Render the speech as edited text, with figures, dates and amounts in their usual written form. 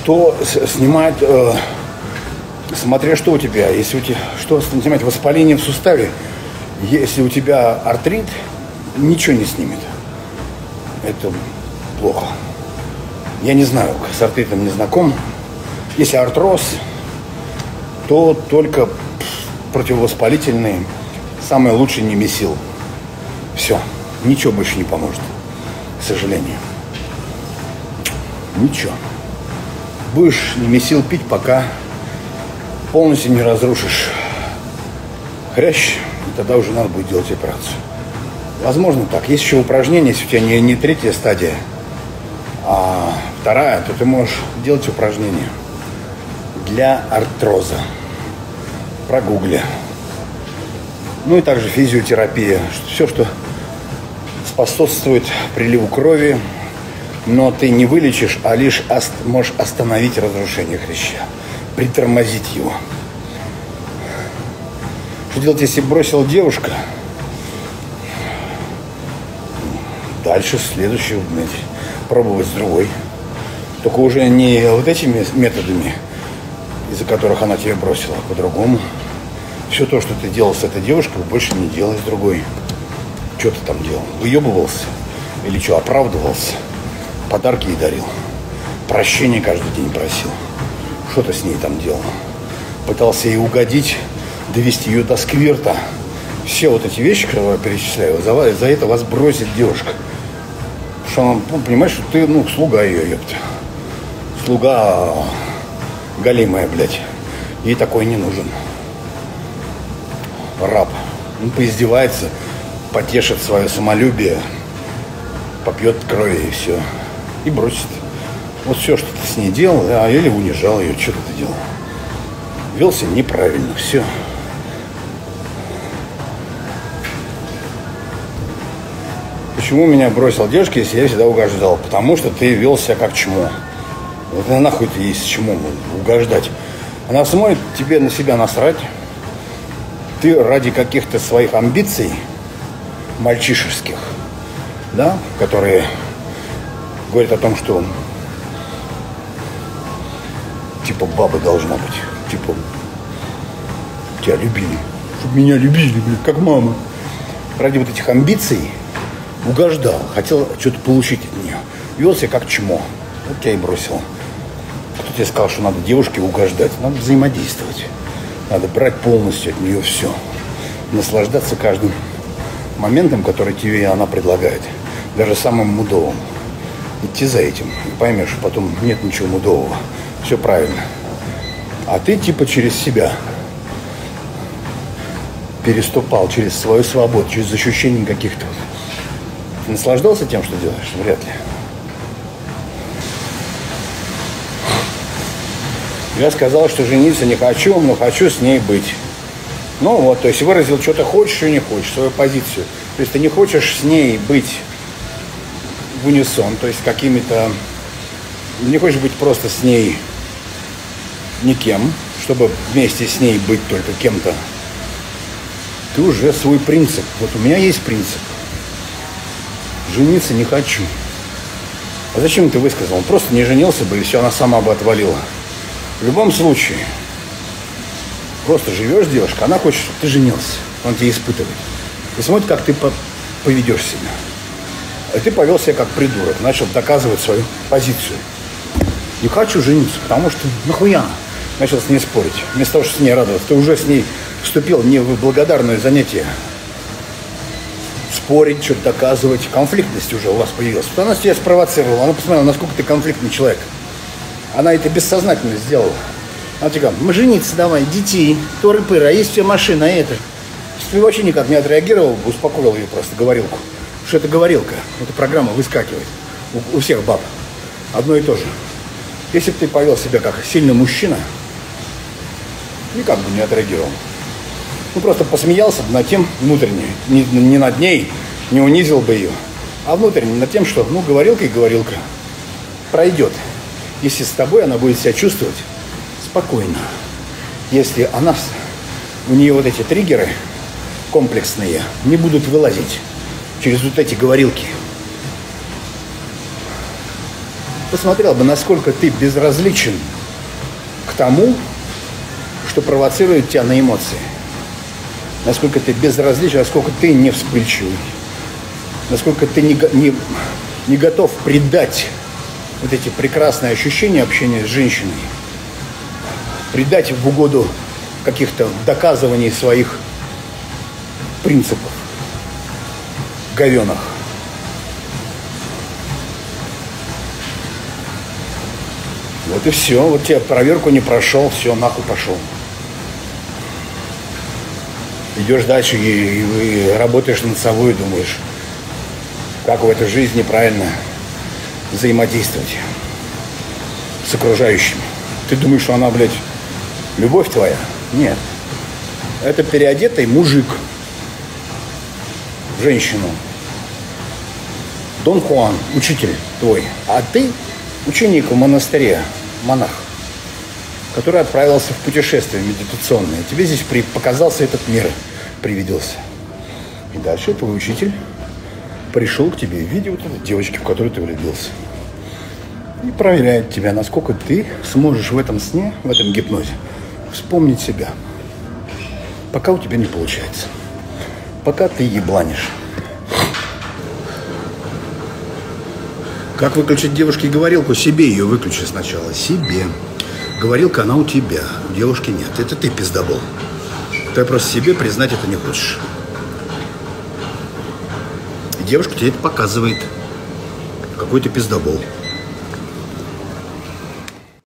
то снимает, смотря что у тебя. Если у тебя, что снимать, воспаление в суставе, если у тебя артрит, ничего не снимет. Это плохо. Я не знаю, с артритом не знаком. Если артроз, то только противовоспалительные, самые лучшие Немесил. Все, ничего больше не поможет, к сожалению. Ничего. Будешь Немесил пить, пока полностью не разрушишь хрящ, и тогда уже надо будет делать операцию. Возможно так. Есть еще упражнения, если у тебя не третья стадия, а вторая, то ты можешь делать упражнения для артроза. Прогугли. Ну и также физиотерапия. Все, что способствует приливу крови, но ты не вылечишь, а лишь можешь остановить разрушение хряща, притормозить его. Что делать, если бросила девушка? Дальше следующую пробовать с другой. Только уже не вот этими методами, из-за которых она тебя бросила, а по-другому. Все то, что ты делал с этой девушкой, больше не делай с другой. Что ты там делал? Выебывался? Или что, оправдывался? Подарки ей дарил? Прощения каждый день просил? Что ты с ней там делал? Пытался ей угодить, довести ее до сквирта? Все вот эти вещи, которые я перечисляю, за это вас бросит девушка. Потому что она, понимаешь, что ты, слуга ее, ёпта. Слуга голимая, блядь. Ей такой не нужен. Раб. Он поиздевается, потешит свое самолюбие, попьет крови и все. И бросит. Вот все, что ты с ней делал, или унижал ее, что ты делал. Велся неправильно, все. Почему меня бросила девушка, если я всегда угождал? Потому что ты вел себя как чмо. Вот нахуй ты есть чему угождать. Она смотрит, тебе на себя насрать. Ты ради каких-то своих амбиций мальчишеских, да, которые говорят о том, что типа баба должна быть, типа тебя любили, чтобы меня любили, блин, как мама. Ради вот этих амбиций угождал, хотел что-то получить от нее. Вел себя как чмо. Вот тебя и бросил. Кто тебе сказал, что надо девушке угождать? Надо взаимодействовать. Надо брать полностью от нее все. Наслаждаться каждым моментом, который тебе она предлагает. Даже самым мудовым. Идти за этим. И поймешь, потом нет ничего мудового. Все правильно. А ты типа через себя переступал, через свою свободу, через ощущение каких-то. Ты наслаждался тем, что делаешь? Вряд ли. Я сказал, что жениться не хочу, но хочу с ней быть. Ну вот, то есть выразил, что ты хочешь и не хочешь, свою позицию. То есть ты не хочешь с ней быть в унисон, то есть какими-то... Не хочешь быть просто с ней никем, чтобы вместе с ней быть только кем-то. Ты уже свой принцип. Вот у меня есть принцип. Жениться не хочу. А зачем ты высказал? Он просто не женился бы, и все, она сама бы отвалила. В любом случае, просто живешь, девушка, она хочет, чтобы ты женился. Он тебя испытывает. И смотрит, как ты поведешь себя. А ты повел себя как придурок, начал доказывать свою позицию. Не хочу жениться, потому что нахуя? Начал с ней спорить. Вместо того, чтобы с ней радоваться, ты уже с ней вступил не в благодарное занятие. Спорить, что-то доказывать. Конфликтность уже у вас появилась. Вот она тебя спровоцировала. Она посмотрела, насколько ты конфликтный человек. Она это бессознательно сделала. Она тебе говорит, мы жениться давай, детей, торы-пыры, а есть у тебя машина, а это. Если ты вообще никак не отреагировал, успокоил ее просто, говорилку. Что это говорилка, эта программа выскакивает у всех баб. Одно и то же. Если бы ты повел себя как сильный мужчина, никак бы не отреагировал. Ну, просто посмеялся бы над тем внутренне, не над ней, не унизил бы ее, а внутренне над тем, что, говорилка и говорилка пройдет. Если с тобой она будет себя чувствовать спокойно. Если у нее вот эти триггеры комплексные не будут вылазить через вот эти говорилки, посмотрел бы, насколько ты безразличен к тому, что провоцирует тебя на эмоции. Насколько ты безразличен, насколько ты не вспыльчивый. Насколько ты не готов предать вот эти прекрасные ощущения общения с женщиной. Предать в угоду каких-то доказываний своих принципов. Говенах. Вот и все. Вот тебе проверку не прошел, все, нахуй пошел. Идешь дальше и работаешь над собой, думаешь, как в этой жизни правильно взаимодействовать с окружающими. Ты думаешь, что она, блядь, любовь твоя? Нет. Это переодетый мужик в женщину. Дон Хуан, учитель твой. А ты ученик в монастыре, монах, который отправился в путешествие медитационное. Тебе здесь показался этот мир, привиделся. И дальше твой учитель пришел к тебе в виде вот этой девочки, в которую ты влюбился. И проверяет тебя, насколько ты сможешь в этом сне, в этом гипнозе вспомнить себя. Пока у тебя не получается. Пока ты ебланишь. Как выключить девушке говорилку? Себе ее выключи сначала. Себе. Говорилка, она у тебя. У девушки нет. Это ты пиздобол. Ты просто себе признать это не хочешь. И девушка тебе это показывает. Какой ты пиздобол.